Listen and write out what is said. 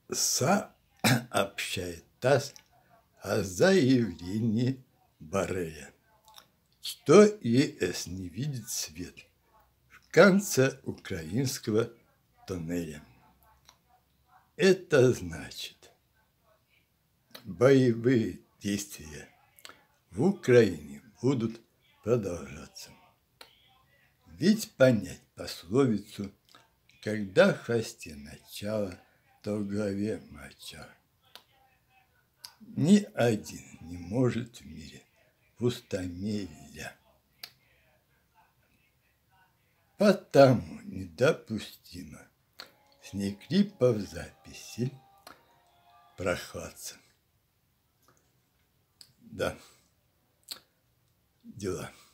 сообщает ТАСС о заявлении Борреля, что ЕС не видит свет в конце украинского тоннеля. Это значит, боевые действия в Украине будут продолжаться. Ведь понять пословицу «когда в хвосте начало, то в голове моча» ни один не может в мире пустомеля. Потому недопустимо с неклипов записи прохладцам. Да, дела.